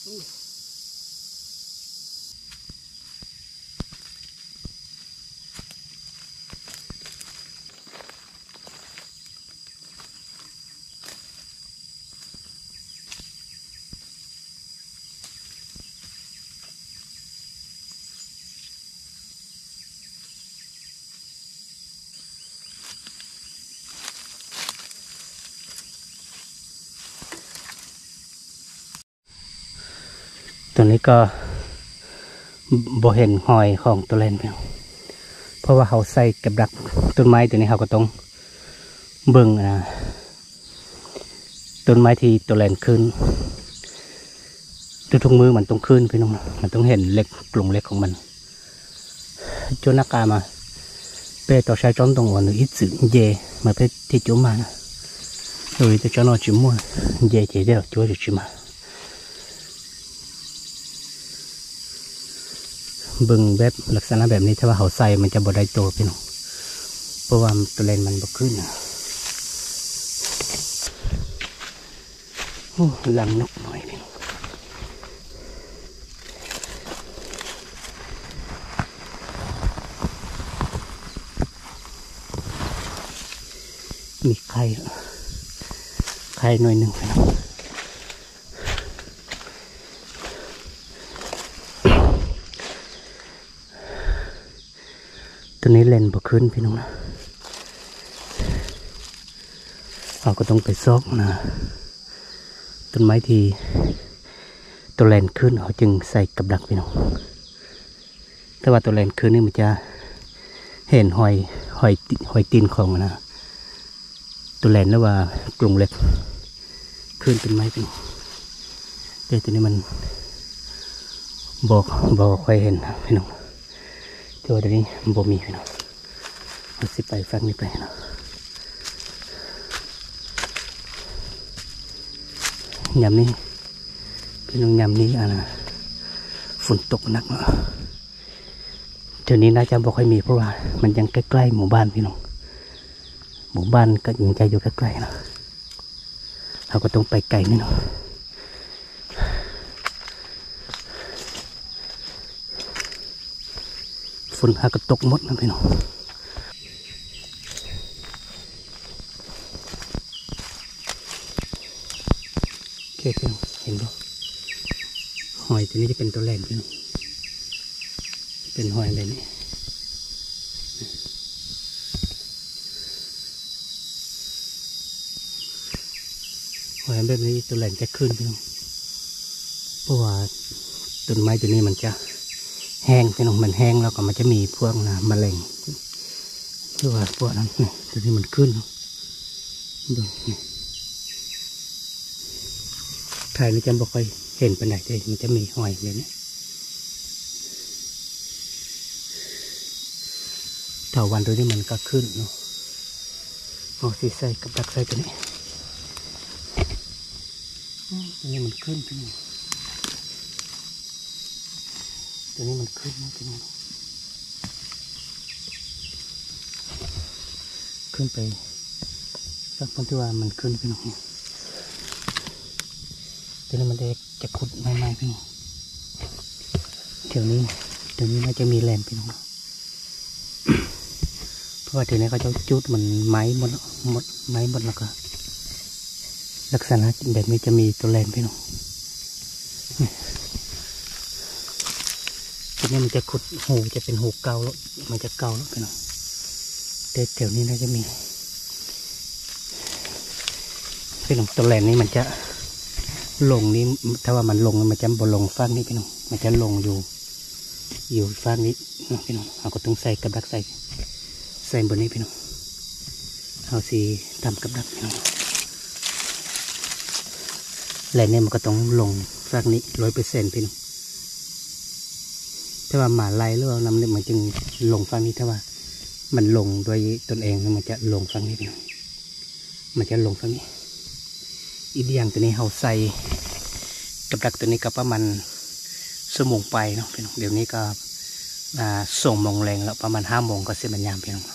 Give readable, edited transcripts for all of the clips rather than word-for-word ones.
ตัวนี้ก็บ่เห็นหอยของตัวเล่นไปเพราะว่าเขาใส่กับดักต้นไม้ตัวนี้เขาก็ต้องเบิ่งนะต้นไม้ที่ตัวเล่นขึ้นทุกมือมันต้องขึ้นพี่น้องมันต้องเห็นเล็กกลุ่มเล็กของมันจนนักการมาเป้ต่อใช้จอมตรงวันหรืออิสึเย่มาเป้ที่จุ่มมาโดยจะจอนอจุ่มมั่วเย่เจ๋เดียวช่วยจุ่มมาบึงแบบลักษณะแบบนี้ถ้าว่าเขาใส่มันจะบดได้โตพี่น้องเพราะว่าตัวเลนมันบกขึ้นโอ้หลังนกหน่อยพี่น้องมีไข่หน่อยหนึ่งพี่น้องตัวนี้เลนบ่ขึ้นพี่น้องนะเราก็ต้องไปซอกนะต้นไม้ที่ตัวเลนขึ้นเขาจึงใส่กับดักพี่น้องถ้าว่าตัวเลนขึ้นนี่มันจะเห็นหอยตีนของนะตัวเลนแล้วว่ากลุ่มเล็กขึ้นต้นไม้พี่น้องแต่ตัวนี้มันบอกค่อยเห็นนะพี่น้องตัวนี้บ่มีพี่น้องเอาสิไปฟังนี่ไปนะยามนี้พี่น้องยามนี้นะฝนตกหนักเนาะเดี๋ยวนี้น่าจะบ่ค่อยมีเพราะว่ามันยังใกล้ๆหมู่บ้านพี่น้องหมู่บ้านก็ยังจะอยู่ใกล้ๆนะเราก็ต้องไปไกลนิดหน่อยฝนหากระตกหมดนะพี่น้องโอเคพี่น้องเห็นป่ะหอยตัวนี้จะเป็นตัวแรกพี่น้องเป็นหอยแบบนี้หอยแบบนี้ตัวแรกจะขึ้นพี่น้องเพราะว่าต้นไม้ตัวนี้มันจะแห้งพี่น้องมันแห้งแล้วก็มันจะมีพวกนะแมลงหรือว่าพวกนั้นนี่ตัวนี้มันขึ้นดูนี่ถ่ายนี่จะบอกค่อยเห็นไปไหนเลยมันจะมีหอยแบบนี้เถาวันตัวนี้มันก็ขึ้นเนาะเอาสีใส่กับดักใส่ตัวนี้ตัวนี้มันขึ้นพี่น้องตัวนี้มันขึ้นนะพี่น้องขึ้นไปสักพักที่ว่ามันขึ้นพี่น้องตัวนี้มันจะขุดใหม่ๆพี่น้องเดี๋ยวนี้น่าจะมีแลนพี่น้องเพราะว่าเดี๋ยวนี้เขาจะจุดมันไม้หมดไม้หมดแล้วก็ลักษณะแบบนี้จะมีตัวแลนพี่น้องทีนี้มันจะขุดหูจะเป็นหูเก่าแล้วมันจะเก่าแล้วพี่น้องแต่แถวนี้น่าจะมีพี่น้องตัวแลนนี้มันจะลงนี้ถ้าว่ามันลงมันจะบนลงฟากนี้พี่น้องมันจะลงอยู่ฟากนี้นะพี่น้องเราก็ต้องใส่กับดักใส่บนนี้พี่น้องเอาสีทำกับดักพี่น้องแลนนี้มันก็ต้องลงฟากนี้100%พี่น้องถ้าว่าหมาไล่หรือว่าน้ำเนี่ยมันจึงลงฟังนี้ถ้าว่ามันลงโดยตนเองมันจะลงฟังนี้พี่น้องมันจะลงฟังนี้อีกอย่างตัวนี้เราใส่กับดักตัวนี้ก็ประมาณชั่วโมงไปเนาะพี่น้องเดี๋ยวนี้ก็ส่งมงแรงแล้วประมาณ5 โมงก็เสร็จบรรยามพี่น้อง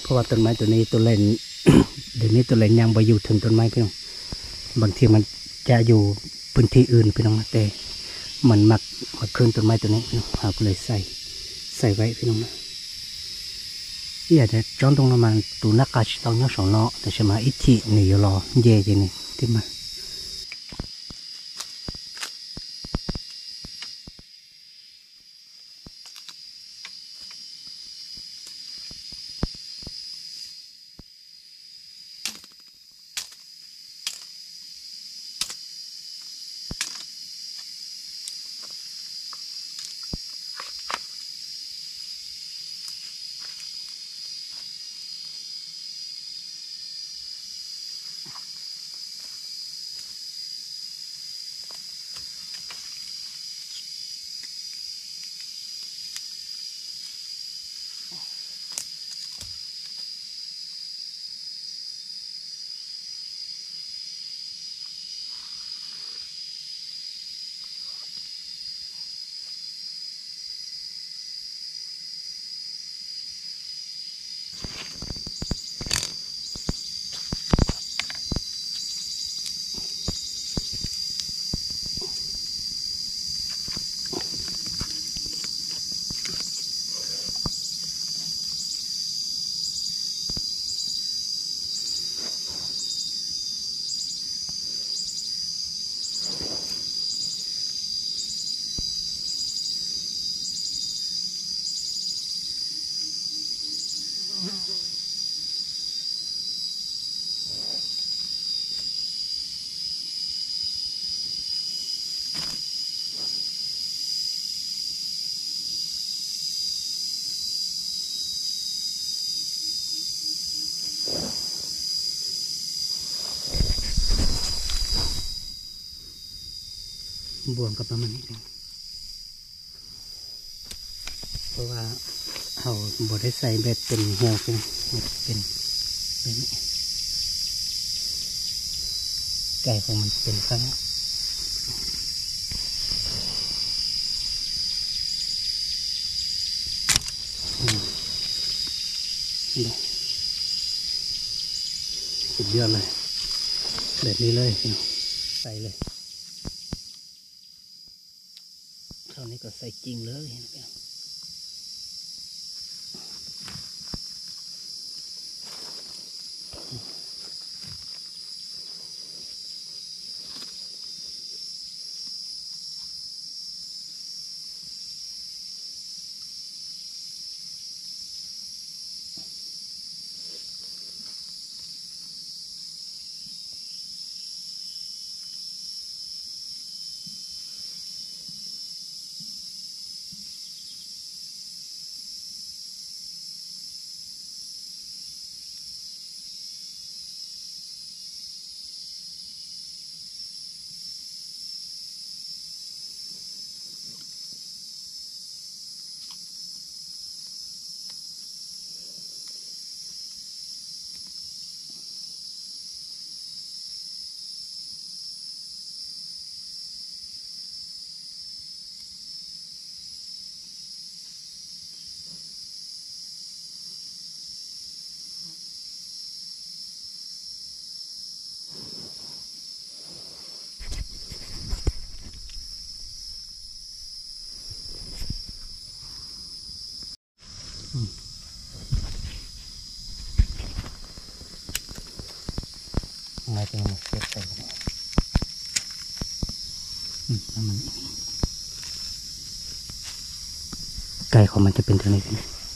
ราะว่าต้นไม้ตัวนี้ตัวเล่น เดี๋ยวนี้ตัวเล่นยังไปอยู่ถึงต้นไม้พี่น้องบางทีมันจะอยู่พื้นที่อื่นพี่น้องแต่มันมักมาขึ้นต้นไม้ตัวนี้พี่น้องเราก็เลยใส่ไว้พี่น้องนะอยากจะจ้องตรงนั้นมันตัวนักการต้องยกสองล้อแต่ใช่ไหมอิจิหนีรอเย่จริงนี่ที่มาบวมกับประมาณนี้เองเพราะว่าเอาบดได้ใส่แบบเป็นเหี่ยวเป็นแบบนี้ไก่ของมันเป็นครั้งสุดยอดเลยแบบนี้เลยใส่เลยคราวนี้ก็ใส่จริงเลยไงเป็นเก็บใส่แล้วมันไก่ของมันจะเป็นตัวนี้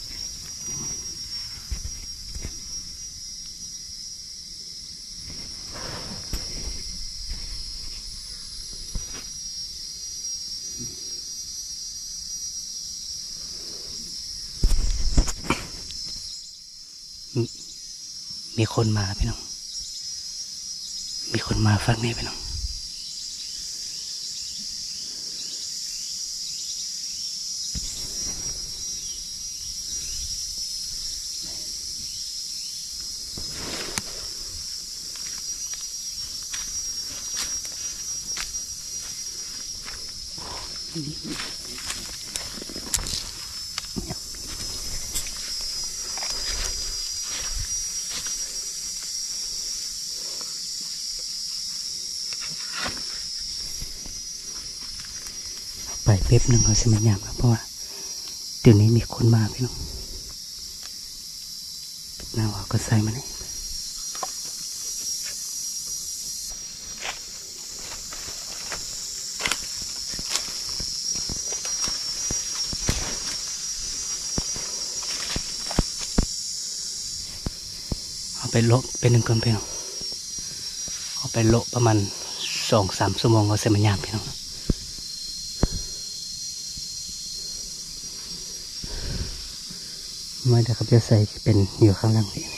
มีคนมาพี่น้องมีคนมาฟังนี่พี่น้องเป๊บหนึ่งเขาจะไม่ยามนะเพราะว่าเดี๋ยวนี้มีคนมาพี่น้องหน้าว่าก็ใส่มาเนี่ยเอาไปโละเป็นหนึ่งก่อนพี่น้องเอาไปโละประมาณ2-3 ชั่วโมงเขาจะไม่ยามพี่น้องไม่ได้ครับจะใส่เป็นอยู่ข้างล่างนี่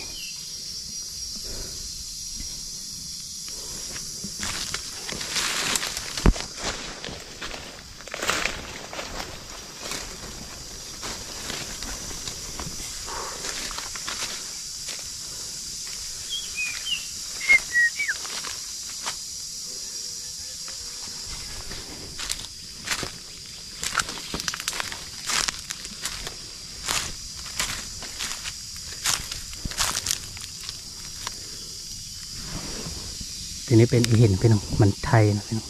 ทีนี้เป็นอีเห็นพี่น้องมันไทยนะพี่น้อง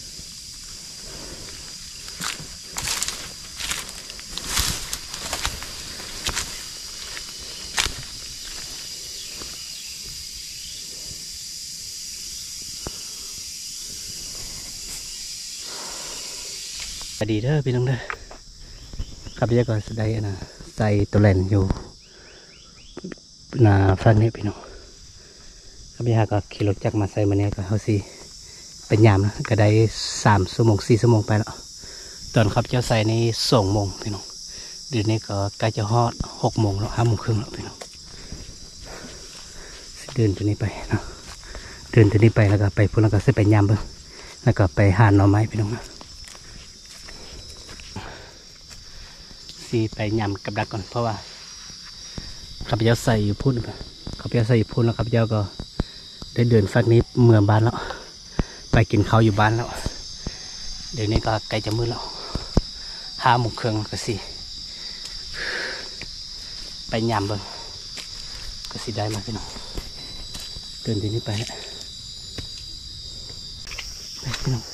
สวัสดีเด้อพี่น้องเด้อครับพี่ก็สได้นะใส่ตัวแลนอยู่นาฟังนี้พี่น้องครับพี่ก็ขี่รถจักรมาใส่มาเนี่ยก็เขาสิเป็นยามนะก็ได้3 ชั่วโมง 4 ชั่วโมงไปแล้วตอนครับเจ้าใส่ใน2 โมงพี่น้องเดี๋ยวนี้ก็ใกล้จะฮอด6 โมงแล้ว5 โมงครึ่งแล้วพี่น้องเดินตัวนี้ไปนะเดินตัวนี้ไปแล้วก็ไปพุ่งแล้วก็เส้นไปยามเบิ้งแล้วก็ไปหาหน่อไม้พี่น้องนะสีไปยำกับดักก่อนเพราะว่าข้าพเจ้าใส่อยู่พุ่นข้าพเจ้าใส่อยู่พุ่นแล้วข้าพเจ้าก็ได้เดินฟักนี้เมืองบ้านแล้วไปกินข้าวอยู่บ้านแล้วเดี๋ยวนี้ก็ใกล้จะมืดแล้ว5 โมงครึ่งก็สิไปยำเบิ้งก็สิได้มาพี่น้องเดินทีนี้ไปนะไปพี่น้อง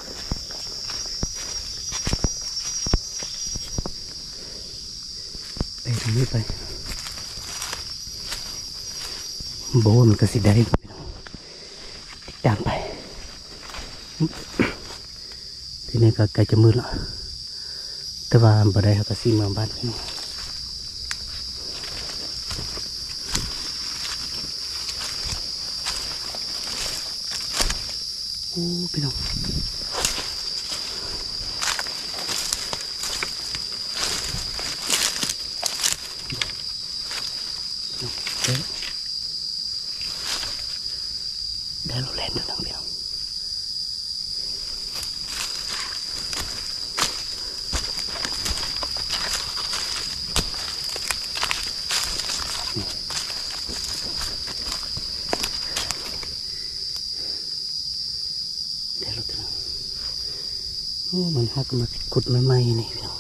ไปทางนี้ไปโบมันก็สิได้พี่น้องติดตามไปทีนี้ก็ใกล้จะมืดแล้วแต่ว่าบ่ได้ครับก็สิเมืองบ้านพี่น้องโอ้พี่น้องได้เราเล่นด้วยทั้งพี่น้องได้เราทั้งโอ้มันหักมาขุดใหม่ๆนี่พี่น้อง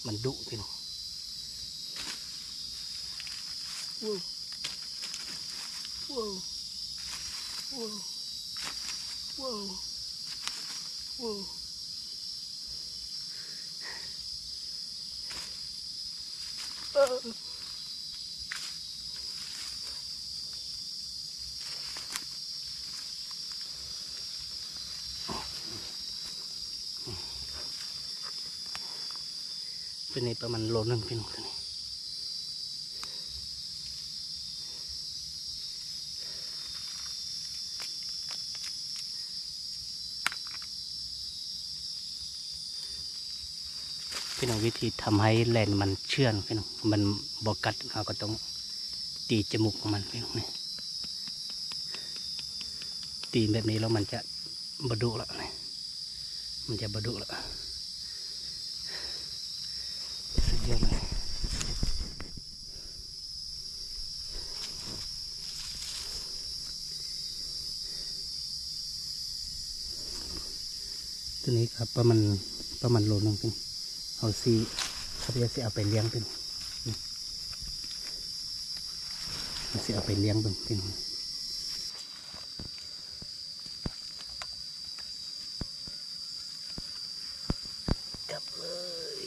มันดุพี่น้องว้าวว้าวว้าวว้าวว้าวเป็นในประมาณโลนึงพี่น้องตัวนี้พี่น้องวิธีทำให้แลนมันเชื่องพี่น้องมันบกัดเราก็ต้องตีจมูกของมันพี่น้องนี่ตีแบบนี้แล้วมันจะบดุแล้วนี่มันจะบดุแล้วสุดยอดเลยตัวนี้ครับประมาณโลนึงพี่เอาซีเขาจะเอาไปเลี้ยงเป็นจะเอาไปเลี้ยงเป็นกลับเลย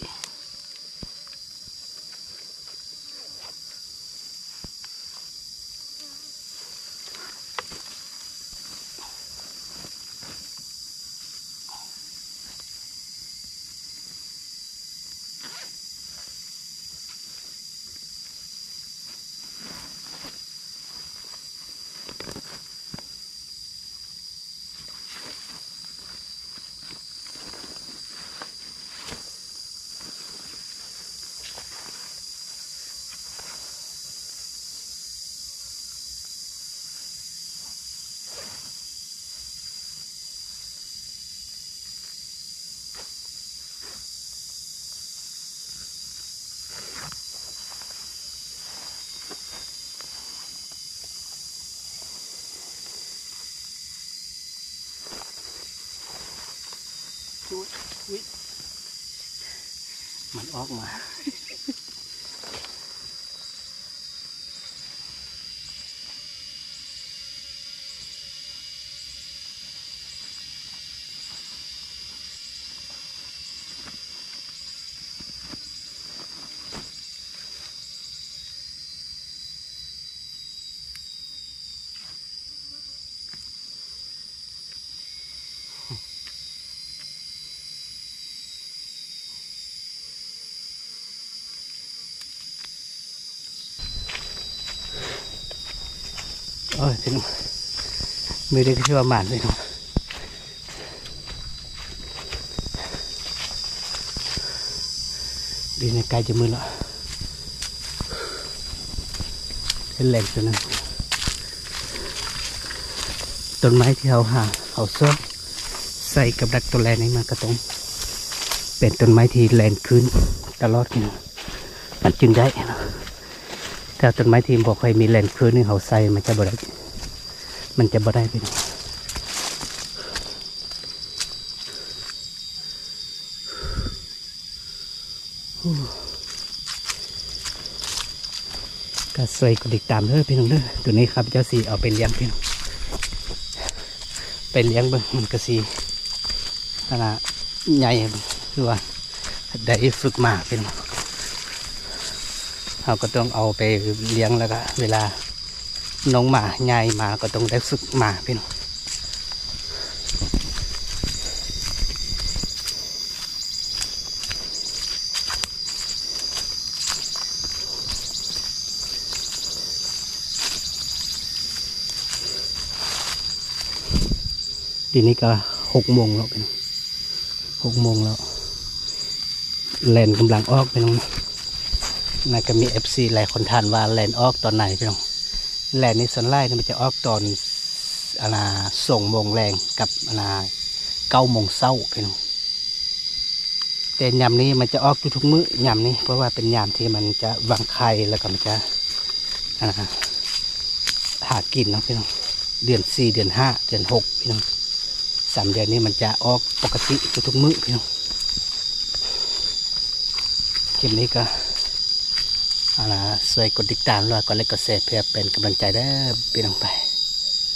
มันออกมาพี่น้องไม่ได้คิดว่าหมานเลยน้องดีในกายจะมือละเป็นแหล่งตัวนั้นต้นไม้ที่เอาซ้อใส่กับดักตัวแลนนี้มันก็ต้องเป็นต้นไม้ที่แลนขึ้นตลอดนี่นะมันจึงได้นะแต่ต้นไม้ที่บอกใครมีแลนขึ้นนี่เขาใส่มันจะบ่ได้ไปนะก็สวยกดติดตามเด้อพี่น้องเด้อตัวนี้ครับเจ้าสีเอาไปเลี้ยงพี่น้องไปเลี้ยงเบิ่งมันก็สีขนาดใหญ่คือว่าได้ฝึกมาพี่น้องเราก็ต้องเอาไปเลี้ยงแล้วก็เวลาน้องหมาใหญ่มาก็ต้องได้ฝึกมาพี่น้องทีนี้ก็6 โมงแล้วพี่น้อง6 โมงแล้วแลนกำลังออกพี่น้องน่าจะมี FC หลายคนทานว่าแลนออกตอนไหนพี่น้องแลนในส่วนไล่มันจะออกตอนส่งโมงแรงกับ9 โมงเช้าพี่น้องแต่ยามนี้มันจะออกทุกมื้อยามนี้เพราะว่าเป็นยามที่มันจะวางไข่แล้วก็มันจะหากินเนาะพี่น้องเดือน 4 เดือน 5 เดือน 6พี่น้อง3 เดือนนี้มันจะออกปกติทุกมื้อพี่น้องคลิปนี้ก็เอาล่ะช่วยกดติดตามแล้วก็ไลค์กดแชร์เพื่อเป็นกำลังใจเด้อพี่น้องไป